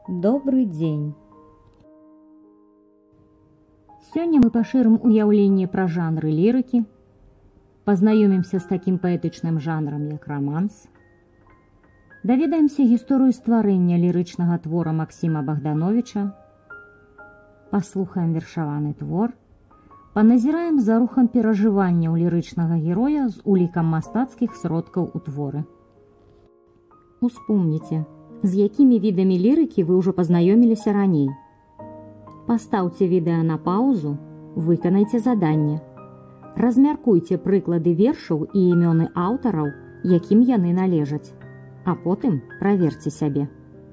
Добрый дзень! Сёння мы пашырым уяўленне пра жанры лірыкі, пазнаёмімся з такім паэтычным жанрам, як раманс, даведаемся гісторыю стварэння лірычнага твора Максіма Богдановича, паслухаем вершаваны твор, паназіраем за рухам перажыванняў лірычнага героя з улікам мастацкіх сродкаў у творы. Успомніце, з якімі відамі лірыкі вы ўжо пазнаёміліся раней. Пастаўце відэа на паўзу, выканайце заданне. Размяркуйце прыклады вершаў і імёны аўтараў, якім яны належаць, а потым праверце сябе.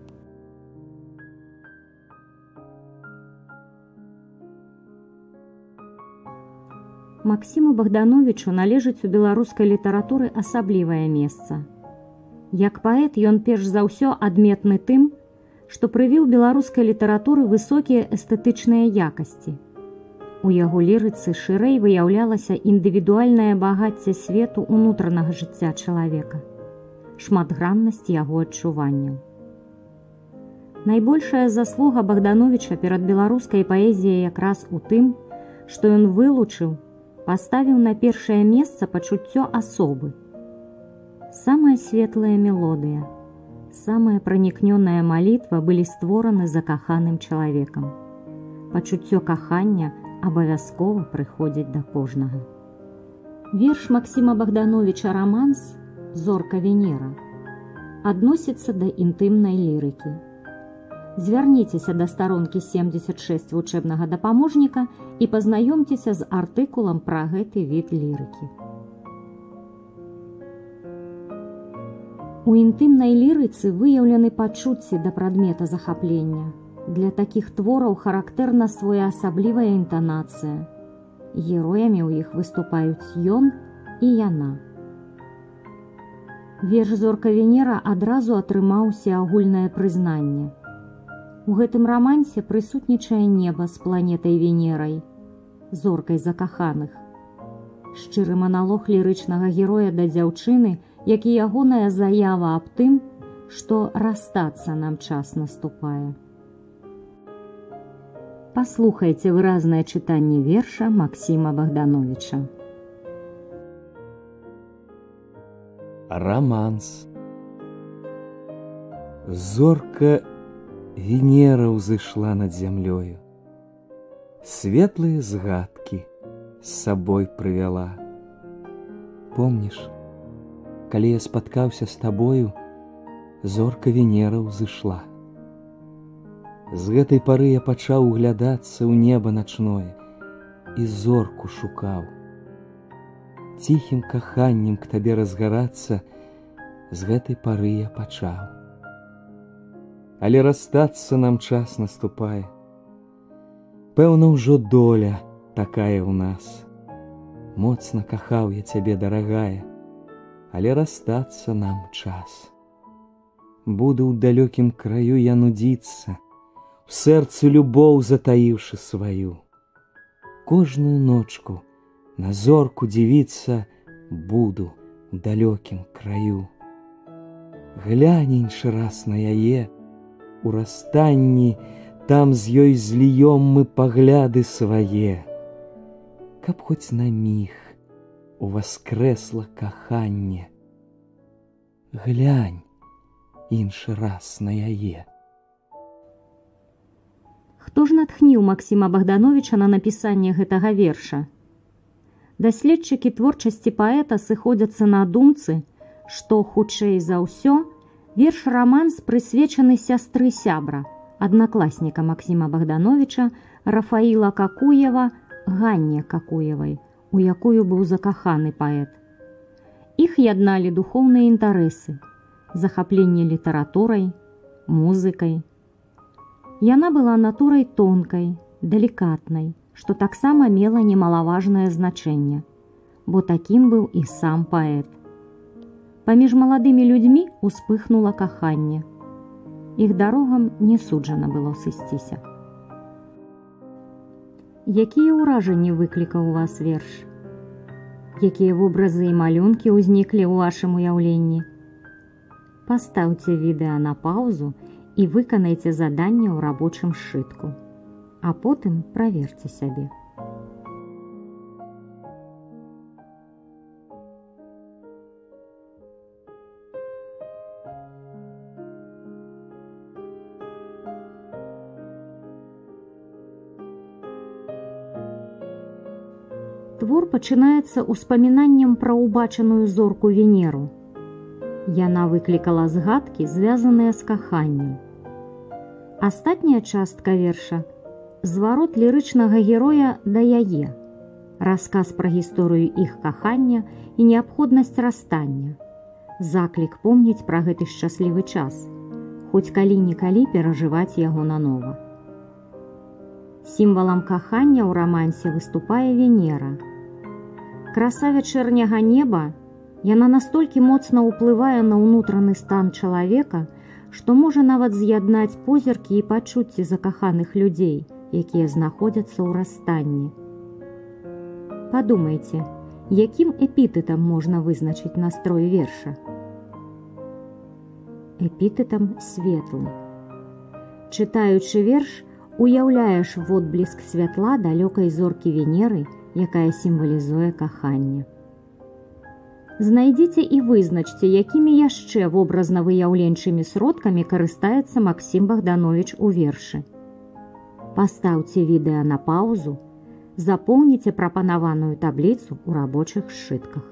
Максіму Богдановичу належыць у беларускай літаратуры асаблівае месца. Як паэт ён перш за ўсё адметны тым, што прывіў беларускай літаратуры высокія эстэтычныя якасці. У яго лірыцы шырэй выяўлялася індывідуальнае багацце свету ўнутранага жыцця чалавека, шматграннасць яго адчуванняў. Найбольшая заслуга Богдановича перад беларускай паэзіяй якраз у тым, што ён вылучыў, паставіў на першае месца пачуццё асобы. Самая светлая мелодыя, самая пранікнёная малітва былі створаны закаханым чалавекам. Пачуццё кахання абавязкова прыходзіць да кожнага. Верш Максіма Богдановича «Романс» «Зорка Венера» адносіцца да інтымнай лірыкі. Звярніцеся да старонкі 76 вучэбнага дапаможніка і пазнаёмцеся з артыкулам пра гэты від лірыкі. У інтымнай лірыцы выяўлены пачуцці да прадмета захаплення. Для такіх твораў характэрна своеасаблівая інтанацыя. Героямі ў іх выступаюць ён і яна. Верш «Зорка Венера» адразу атрымаў усеагульнае прызнанне. У гэтым рамансе прысутнічае неба з планетай Венерай, зоркай закаханых. Шчыры маналог лірычнага героя да дзяўчыны, як і ягоная заява аб тым, што расстацца нам час наступае. Паслухайце выразнае чытанне верша Максіма Богдановича. Романс. Зорка Венера ўзышла над зямлёю, светлыя згадкі з сабой прывяла. Помніш, калі я спаткаўся з табою, зорка Венера ўзышла. З гэтай пары я пачаў углядацца ў неба начное і зорку шукаў. Ціхім каханнем к табе разгарацца з гэтай пары я пачаў. Але расстацца нам час наступае. Пэўна, ўжо доля такая ў нас. Моцна кахаў я цябе, дарагая, але расстацца нам час. Буду ў далёкім краю я нудзіцца, у сэрцы любоў затаіўшы сваю. Кожную ночку на зорку дзівіцца буду ў далёкім краю. Глянь іншы раз на яе, у расстанні там з ёй зліём мы пагляды свае, каб хоць на міг уваскрэсла каханне. Глянь іншы раз на яе. Хто ж натхніў Максіма Богдановича на напісанне гэтага верша? Даследчыкі творчасці паэта сыходзяцца на думцы, што, хутчэй за ўсё, верш «Романс» прысвечаны сястры сябра, аднакласніка Максіма Богдановича, Рафаіла Какуева, Ганне Какуевай, у якую быў закаханы паэт. Іх ядналі духоўныя інтарэсы, захапленне літаратурай, музыкай. Яна была натурай тонкай, далікатнай, што таксама мела немалаважнае значэнне, бо такім быў і сам паэт. Паміж маладымі людзьмі успыхнула каханне. Іх дарогам не суджана было сысціся. Якія ўражанні выклікаў у вас верш? Якія вобразы і малюнкі ўзніклі ў вашым уяўленні? Пастаўце відэа на паўзу і выканайце заданне ў рабочым сшытку, а потым праверце сябе. Твор пачынаецца ўспамінаннем пра ўбачаную зорку Венеру. Яна выклікала згадкі, звязаныя з каханнем. Астатняя частка верша – зварот лірычнага героя да яе, расказ пра гісторыю іх кахання і неабходнасць расстання, заклік помніць пра гэты шчаслівы час, хоць калі-нікалі перажываць яго нанова. Сімвалам кахання ў рамансе выступае Венера. Краса вячэрняга неба, яна настолькі моцна ўплывае на ўнутраны стан чалавека, што можа нават з'яднаць позіркі і пачуцці закаханых людзей, якія знаходзяцца ў расстанні. Падумайце, якім эпітэтам можна вызначыць настрой верша? Эпітэтам светлы. Чытаючы верш, уяўляеш водбліск святла далёкай зоркі Венеры, якая сімвалізуе каханне. Знайдзіце і вызначце, якімі яшчэ вобразна-выяўленчымі сродкамі карыстаецца Максім Богданович у вершы. Пастаўце відэа на паўзу, запоўніце прапанаваную табліцу ў рабочых сшытках.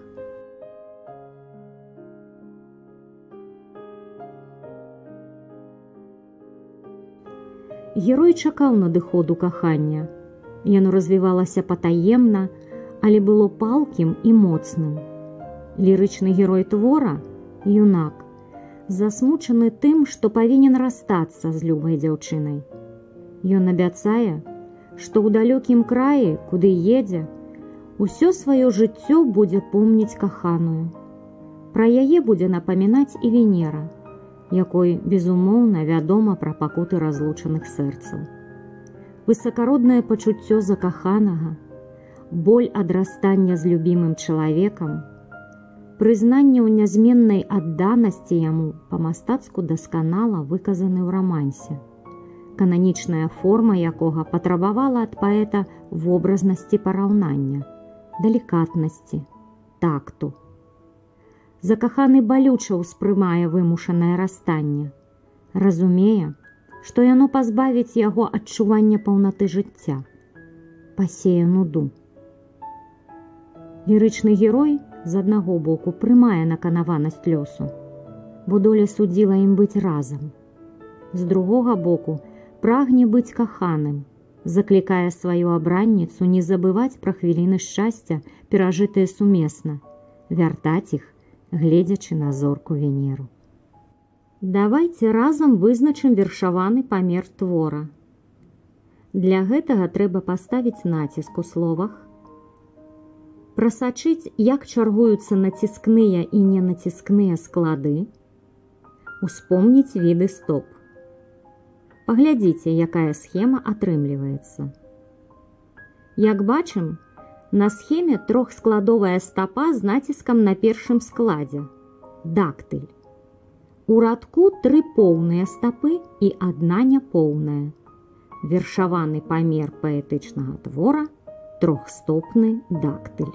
Герой чакаў надыходу кахання. Яно развівалася патаемна, але было палкім і моцным. Лірычны герой твора, юнак, засмучаны тым, што павінен расстацца з любай дзяўчынай. Ён абяцае, што ў далёкім краі, куды едзе, усё сваё жыццё будзе помніць каханую. Пра яе будзе напамінаць і Венера, якой, безумоўна, вядома пра пакуты разлучаных сэрцаў. Высакароднае пачуццё закаханага, боль ад расстання з любімым чалавекам, прызнанне ў нязменнай адданасці яму па-мастацку дасканала выказаны ў рамансе, кананічная форма якога патрабавала ад паэта вобразнасці параўнання, далікатнасці, такту. Закаханы балюча ўспрымае вымушанае расстанне, разумее, што яно пазбавіць яго адчування паўнаты жыцця, пасее нуду. Лірычны герой з аднаго боку прымае наканаванасць лёсу, бо доля судзіла ім быць разам. З другога боку прагне быць каханым, заклікае сваю абранніцу не забываць пра хвіліны шчасця, перажытыя сумесна, вяртаць іх, гледзячы на зорку Венеру. Давайце разам вызначым вершаваны памер твора. Для гэтага трэба паставіць націск у словах, прасачыць, як чаргуюцца націскныя і ненаціскныя склады, успомніць віды стоп. Паглядзіце, якая схема атрымліваецца. Як бачым, на схеме трохскладовая стапа з націскам на першым складзе – дактыль. У радку 3 поўныя стапы і 1 няпоўная. Вершаваны памер паэтычнага твора – трохстопны дактыль.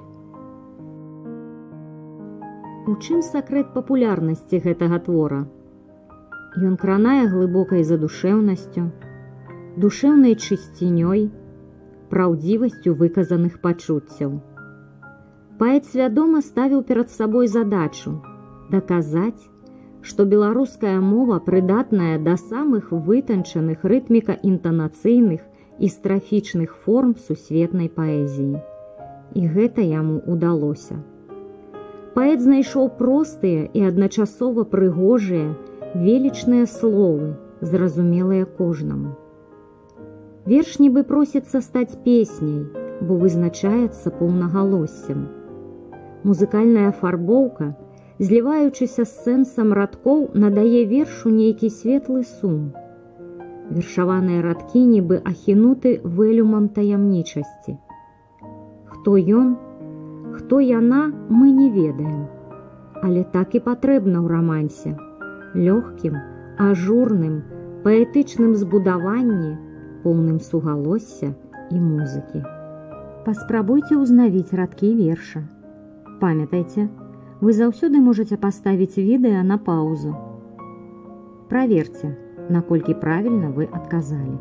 У чым сакрэт папулярнасці гэтага твора? Ён кранае глыбокай задушэўнасцю, душэўнай чысцінёй, праўдзівасцю выказаных пачуццяў. Паэт свядома ставіў перад сабой задачу даказаць, што беларуская мова прыдатная да самых вытанчаных рытміка-інтанацыйных і страфічных форм сусветнай паэзіі. І гэта яму ўдалося. Паэт знайшоў простыя і адначасова прыгожыя, велічныя словы, зразумелыя кожнаму. Верш нібы просіцца стаць песняй, бо вызначаецца поўнагалоссем. Музыкальная фарбоўка, зліваючыся з сэнсам радкоў, надае вершу нейкі светлы сум. Вершаваныя радкі нібы ахінуты вэлюмам таямнічасці. Хто ён, хто яна, мы не ведаем. Але так і патрэбна ў рамансе. Лёгкім, ажурным, паэтычным збудаванні, поўным сугалосся і музыкі. Паспрабуйце ўзнавіць радкі верша. Памятайце, вы заўсёды можаце паставіць відэа на паўзу. Праверце, наколькі правільна вы адказалі.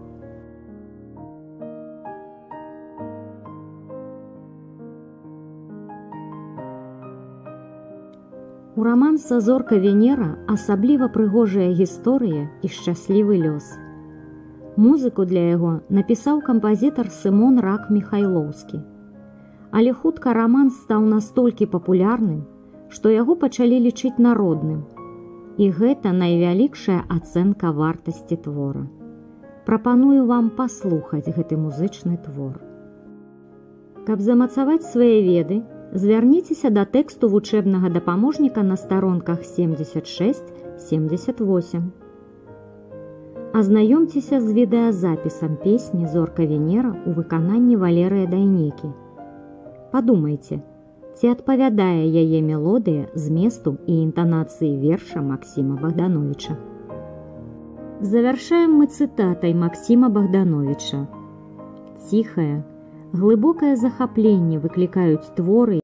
У раманса «Зорка Венера» асабліва прыгожая гісторыя і шчаслівы лёс. Музыку для яго напісаў кампазітар Сымон Рак-Міхайлоўскі. Але хутка раманс стаў настолькі папулярным, што яго пачалі лічыць народным. І гэта найвялікшая ацэнка вартасці твора. Прапаную вам паслухаць гэты музычны твор. Каб замацаваць свае веды, звярніцеся да тэксту вучэбнага дапаможніка на старонках 76-78. Азнаёмцеся з відэазапісам песні «Зорка Венера» у выкананні Валерыя Дайнекі. Падумайце, ці адпавядае яе мелодыя зместу і інтанацыі верша Максіма Богдановича. Завяршаем мы цытатай Максіма Богдановича. Ціхае, глыбокае захапленне выклікаюць творы,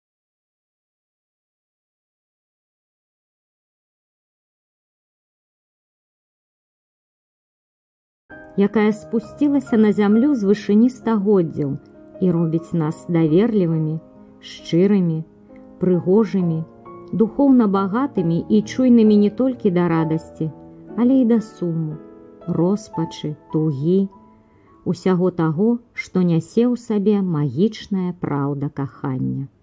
якая спусцілася на зямлю з вышыні стагоддзяў і робіць нас даверлівымі, шчырымі, прыгожымі, духоўна багатымі і чуйнымі не толькі да радасці, але і да суму, роспачы, тугі, усяго таго, што нясе ў сабе магічная праўда кахання.